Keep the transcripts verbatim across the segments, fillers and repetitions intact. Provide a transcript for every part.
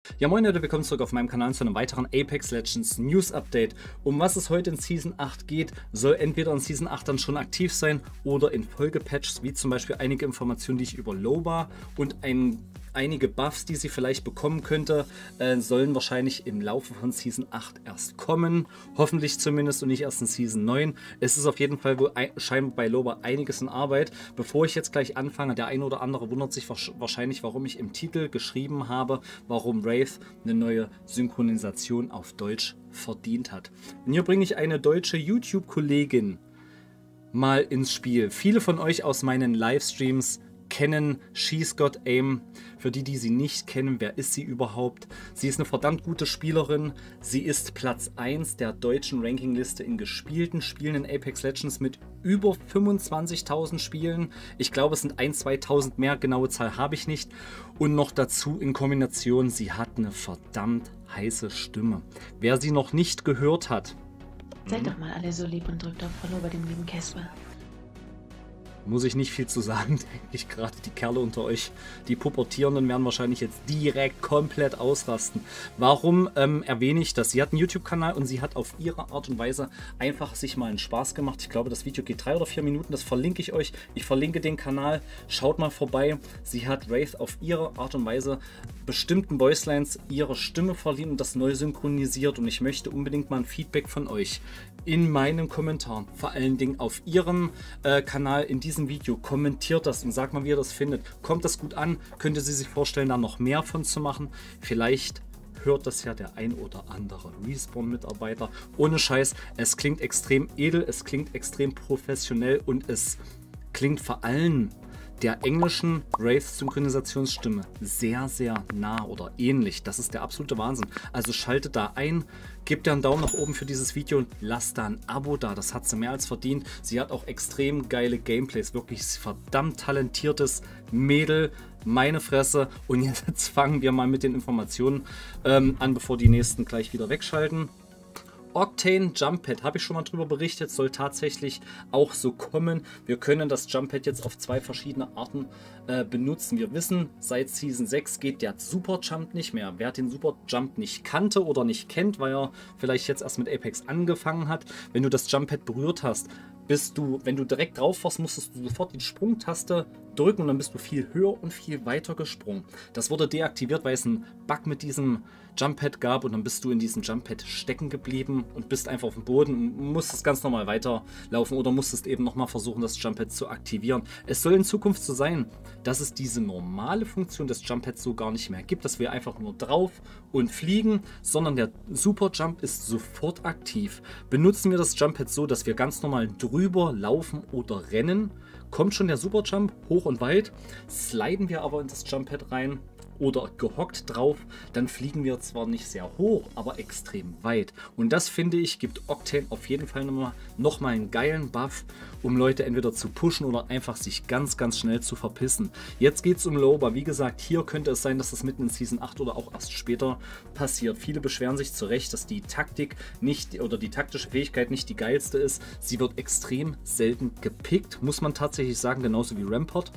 Ja moin Leute, willkommen zurück auf meinem Kanal zu einem weiteren Apex Legends News Update. Um was es heute in Season acht geht, soll entweder in Season acht dann schon aktiv sein oder in Folgepatches, wie zum Beispiel einige Informationen, die ich über Loba und ein, einige Buffs, die sie vielleicht bekommen könnte, äh, sollen wahrscheinlich im Laufe von Season acht erst kommen. Hoffentlich zumindest und nicht erst in Season neun. Es ist auf jeden Fall wohl scheinbar bei Loba einiges in Arbeit. Bevor ich jetzt gleich anfange, der eine oder andere wundert sich wahrscheinlich, warum ich im Titel geschrieben habe, warum Wraith eine neue Synchronisation auf Deutsch verdient hat. Und hier bringe ich eine deutsche YouTube-Kollegin mal ins Spiel. Viele von euch aus meinen Livestreams kennen She's Got Aim. Für die, die sie nicht kennen, wer ist sie überhaupt? Sie ist eine verdammt gute Spielerin. Sie ist Platz eins der deutschen Rankingliste in gespielten Spielen in Apex Legends mit über fünfundzwanzigtausend Spielen. Ich glaube, es sind ein-, zweitausend mehr, genaue Zahl habe ich nicht. Und noch dazu in Kombination, sie hat eine verdammt heiße Stimme. Wer sie noch nicht gehört hat, Seid doch mal alle so lieb und drückt auf Follow bei dem lieben Casper. muss ich nicht viel zu sagen, denke ich. Gerade die Kerle unter euch, die Pubertierenden, werden wahrscheinlich jetzt direkt komplett ausrasten. Warum ähm, erwähne ich das? Sie hat einen YouTube-Kanal und sie hat auf ihre Art und Weise einfach sich mal einen Spaß gemacht. Ich glaube, das Video geht drei oder vier Minuten, das verlinke ich euch. Ich verlinke den Kanal, schaut mal vorbei. Sie hat Wraith auf ihre Art und Weise bestimmten Voicelines ihre Stimme verliehen und das neu synchronisiert. Und ich möchte unbedingt mal ein Feedback von euch in meinen Kommentaren, vor allen Dingen auf ihrem äh, Kanal in diesem Video. Kommentiert das und sagt mal, wie ihr das findet. Kommt das gut an? Könnte sie sich vorstellen, da noch mehr von zu machen? Vielleicht hört das ja der ein oder andere Respawn-Mitarbeiter. Ohne Scheiß, es klingt extrem edel, es klingt extrem professionell und es klingt vor allem der englischen Wraith-Synchronisationsstimme sehr, sehr nah oder ähnlich. Das ist der absolute Wahnsinn. Also schaltet da ein, gebt ihr einen Daumen nach oben für dieses Video und lasst da ein Abo da. Das hat sie mehr als verdient. Sie hat auch extrem geile Gameplays. Wirklich verdammt talentiertes Mädel. Meine Fresse. Und jetzt fangen wir mal mit den Informationen ähm, an, bevor die nächsten gleich wieder wegschalten. Octane Jump Pad, habe ich schon mal drüber berichtet, soll tatsächlich auch so kommen. Wir können das Jump Pad jetzt auf zwei verschiedene Arten äh, benutzen. Wir wissen, seit Season sechs geht der Super Jump nicht mehr. Wer den Super Jump nicht kannte oder nicht kennt, weil er vielleicht jetzt erst mit Apex angefangen hat, wenn du das Jump Pad berührt hast, bist du, wenn du direkt drauf warst, musstest du sofort die Sprungtaste drücken und dann bist du viel höher und viel weiter gesprungen. Das wurde deaktiviert, weil es einen Bug mit diesem Jump Pad gab und dann bist du in diesem Jump Pad stecken geblieben und bist einfach auf dem Boden und musstest ganz normal weiterlaufen oder musstest eben nochmal versuchen, das Jump Pad zu aktivieren. Es soll in Zukunft so sein, dass es diese normale Funktion des Jump Pads so gar nicht mehr gibt, dass wir einfach nur drauf und fliegen, sondern der Super Jump ist sofort aktiv. Benutzen wir das Jump Pad so, dass wir ganz normal drüber laufen oder rennen, kommt schon der Super Jump hoch und weit, sliden wir aber in das Jump Pad rein oder gehockt drauf, dann fliegen wir zwar nicht sehr hoch, aber extrem weit. Und das, finde ich, gibt Octane auf jeden Fall nochmal noch mal einen geilen Buff, um Leute entweder zu pushen oder einfach sich ganz, ganz schnell zu verpissen. Jetzt geht es um Loba. Wie gesagt, hier könnte es sein, dass das mitten in Season acht oder auch erst später passiert. Viele beschweren sich zu Recht, dass die Taktik nicht oder die taktische Fähigkeit nicht die geilste ist. Sie wird extrem selten gepickt, muss man tatsächlich sagen, genauso wie Rampart.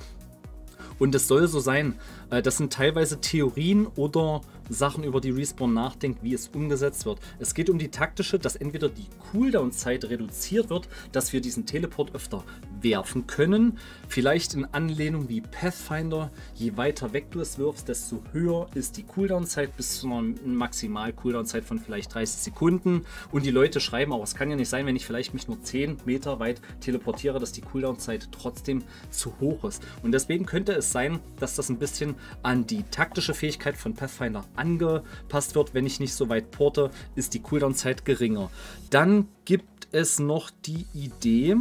Und es soll so sein, das sind teilweise Theorien oder Sachen, über die Respawn nachdenkt, wie es umgesetzt wird. Es geht um die taktische, dass entweder die Cooldown-Zeit reduziert wird, dass wir diesen Teleport öfter werfen können. Vielleicht in Anlehnung wie Pathfinder, je weiter weg du es wirfst, desto höher ist die Cooldown-Zeit bis zu einer Maximal-Cooldown-Zeit von vielleicht dreißig Sekunden. Und die Leute schreiben auch, es kann ja nicht sein, wenn ich vielleicht mich nur zehn Meter weit teleportiere, dass die Cooldown-Zeit trotzdem zu hoch ist. Und deswegen könnte es sein, dass das ein bisschen an die taktische Fähigkeit von Pathfinder angepasst wird. Wenn ich nicht so weit porte, ist die Cooldown-Zeit geringer. Dann gibt es noch die Idee,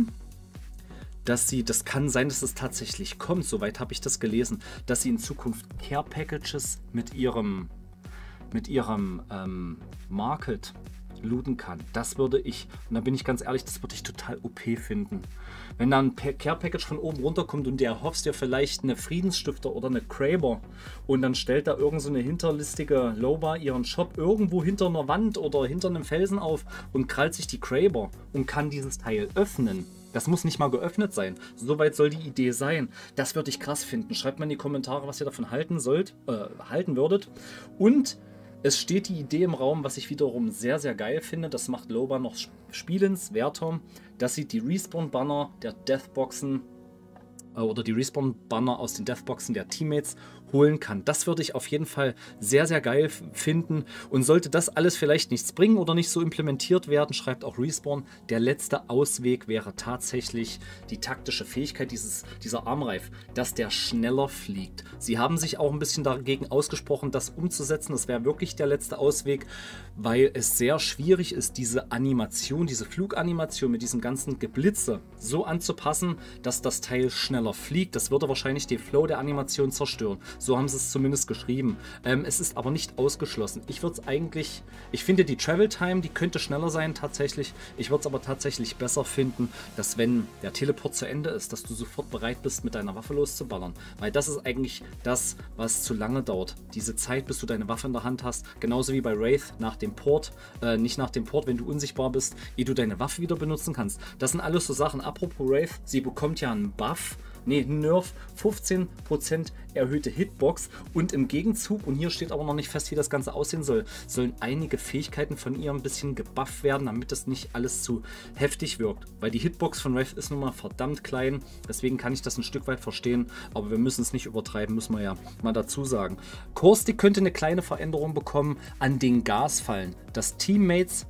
dass sie, das kann sein, dass es tatsächlich kommt, soweit habe ich das gelesen, dass sie in Zukunft Care Packages mit ihrem, mit ihrem ähm, Market looten kann. Das würde ich, und da bin ich ganz ehrlich, das würde ich total O P finden. Wenn da ein Care-Package von oben runterkommt und der erhoffst dir vielleicht eine Friedensstifter oder eine Kraber und dann stellt da irgend so eine hinterlistige Loba ihren Shop irgendwo hinter einer Wand oder hinter einem Felsen auf und krallt sich die Kraber und kann dieses Teil öffnen. Das muss nicht mal geöffnet sein. Soweit soll die Idee sein. Das würde ich krass finden. Schreibt mal in die Kommentare, was ihr davon halten sollt, äh, halten würdet. Und Es steht die Idee im Raum, was ich wiederum sehr, sehr geil finde. Das macht Loba noch spielenswerter. Das sieht die Respawn-Banner der Deathboxen äh, oder die Respawn-Banner aus den Deathboxen der Teammates holen kann. Das würde ich auf jeden Fall sehr, sehr geil finden. Und sollte das alles vielleicht nichts bringen oder nicht so implementiert werden, schreibt auch Respawn, der letzte Ausweg wäre tatsächlich die taktische Fähigkeit dieses, dieser Armreif, dass der schneller fliegt. Sie haben sich auch ein bisschen dagegen ausgesprochen, das umzusetzen. Das wäre wirklich der letzte Ausweg, weil es sehr schwierig ist, diese Animation, diese Fluganimation mit diesem ganzen Geblitze so anzupassen, dass das Teil schneller fliegt. Das würde wahrscheinlich den Flow der Animation zerstören. So haben sie es zumindest geschrieben. Ähm, es ist aber nicht ausgeschlossen. Ich würde es eigentlich, ich finde die Travel Time, die könnte schneller sein tatsächlich. Ich würde es aber tatsächlich besser finden, dass wenn der Teleport zu Ende ist, dass du sofort bereit bist, mit deiner Waffe loszuballern. Weil das ist eigentlich das, was zu lange dauert. Diese Zeit, bis du deine Waffe in der Hand hast. Genauso wie bei Wraith nach dem Port. Äh, nicht nach dem Port, wenn du unsichtbar bist, ehe du deine Waffe wieder benutzen kannst. Das sind alles so Sachen. Apropos Wraith, sie bekommt ja einen Buff. Ne, Nerf, fünfzehn Prozent erhöhte Hitbox und im Gegenzug, und hier steht aber noch nicht fest, wie das Ganze aussehen soll, sollen einige Fähigkeiten von ihr ein bisschen gebufft werden, damit das nicht alles zu heftig wirkt. Weil die Hitbox von Wraith ist nun mal verdammt klein, deswegen kann ich das ein Stück weit verstehen, aber wir müssen es nicht übertreiben, müssen wir ja mal dazu sagen. Caustic könnte eine kleine Veränderung bekommen an den Gasfallen, dass Teammates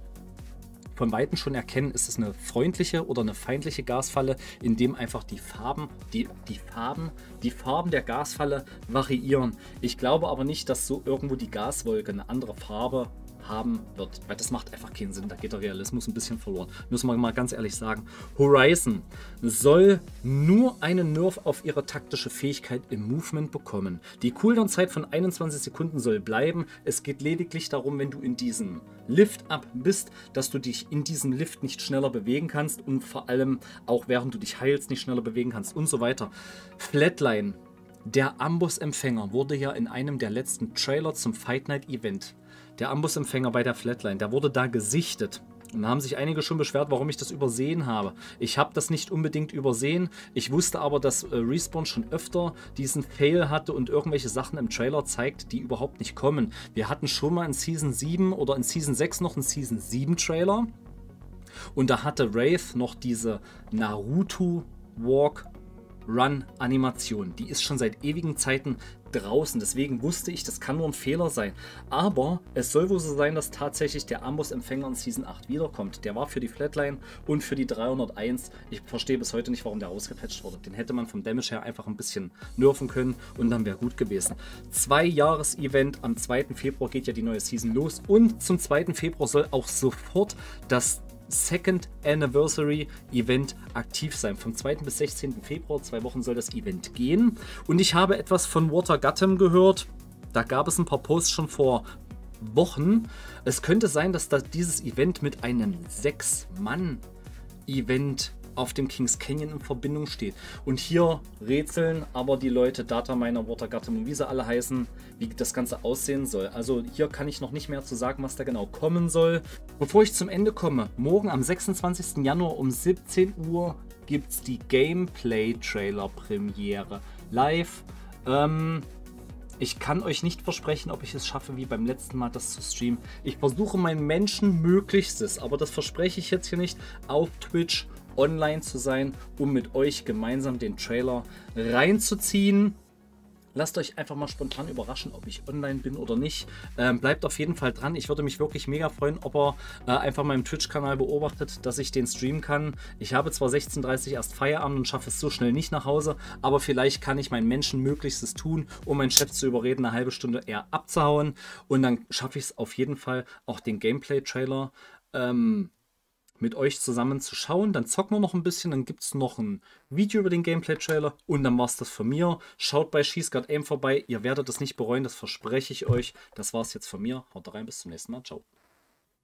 von Weitem schon erkennen, ist es eine freundliche oder eine feindliche Gasfalle, in dem einfach die Farben, die, die Farben, die Farben der Gasfalle variieren. Ich glaube aber nicht, dass so irgendwo die Gaswolke eine andere Farbe haben wird, weil das macht einfach keinen Sinn, da geht der Realismus ein bisschen verloren. Müssen wir mal ganz ehrlich sagen. Horizon soll nur einen Nerf auf ihre taktische Fähigkeit im Movement bekommen. Die Cooldown-Zeit von einundzwanzig Sekunden soll bleiben. Es geht lediglich darum, wenn du in diesem Lift-Up bist, dass du dich in diesem Lift nicht schneller bewegen kannst und vor allem auch während du dich heilst nicht schneller bewegen kannst und so weiter. Flatline, der Amboss-Empfänger, wurde ja in einem der letzten Trailer zum Fight Night Event, der Amboss-Empfänger bei der Flatline, der wurde da gesichtet. Und da haben sich einige schon beschwert, warum ich das übersehen habe. Ich habe das nicht unbedingt übersehen. Ich wusste aber, dass äh, Respawn schon öfter diesen Fail hatte und irgendwelche Sachen im Trailer zeigt, die überhaupt nicht kommen. Wir hatten schon mal in Season sieben oder in Season sechs noch einen Season sieben Trailer. Und da hatte Wraith noch diese Naruto Walk Run Animation. Die ist schon seit ewigen Zeiten draußen. Deswegen wusste ich, das kann nur ein Fehler sein. Aber es soll wohl so sein, dass tatsächlich der Amboss-Empfänger in Season acht wiederkommt. Der war für die Flatline und für die dreihunderteins. Ich verstehe bis heute nicht, warum der rausgepatcht wurde. Den hätte man vom Damage her einfach ein bisschen nerven können und dann wäre gut gewesen. Zwei-Jahres-Event am zweiten Februar geht ja die neue Season los und zum zweiten Februar soll auch sofort das Second Anniversary Event aktiv sein. Vom zweiten bis sechzehnten Februar, zwei Wochen soll das Event gehen. Und ich habe etwas von Water Guttem gehört. Da gab es ein paar Posts schon vor Wochen. Es könnte sein, dass da dieses Event mit einem sechs Mann Event auf dem Kings Canyon in Verbindung steht. Und hier rätseln aber die Leute, Dataminer, Water Guttem und wie sie alle heißen, wie das Ganze aussehen soll. Also hier kann ich noch nicht mehr zu sagen, was da genau kommen soll. Bevor ich zum Ende komme, morgen am sechsundzwanzigsten Januar um siebzehn Uhr gibt es die Gameplay-Trailer-Premiere live. Ähm... Ich kann euch nicht versprechen, ob ich es schaffe, wie beim letzten Mal das zu streamen. Ich versuche mein Menschenmöglichstes, aber das verspreche ich jetzt hier nicht, auf Twitch online zu sein, um mit euch gemeinsam den Trailer reinzuziehen. Lasst euch einfach mal spontan überraschen, ob ich online bin oder nicht. Ähm, bleibt auf jeden Fall dran. Ich würde mich wirklich mega freuen, ob ihr äh, einfach meinem Twitch-Kanal beobachtet, dass ich den streamen kann. Ich habe zwar sechzehn Uhr dreißig erst Feierabend und schaffe es so schnell nicht nach Hause, aber vielleicht kann ich mein Menschenmöglichstes tun, um meinen Chef zu überreden, eine halbe Stunde eher abzuhauen. Und dann schaffe ich es auf jeden Fall, auch den Gameplay-Trailer ähm, mit euch zusammen zu schauen. Dann zocken wir noch ein bisschen, dann gibt es noch ein Video über den Gameplay-Trailer und dann war es das von mir. Schaut bei SheScott Aim vorbei, ihr werdet es nicht bereuen, das verspreche ich euch. Das war es jetzt von mir. Haut rein, bis zum nächsten Mal. Ciao.